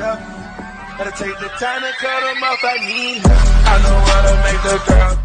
Gotta take the time to cut them off, I need help. I know how to make the girl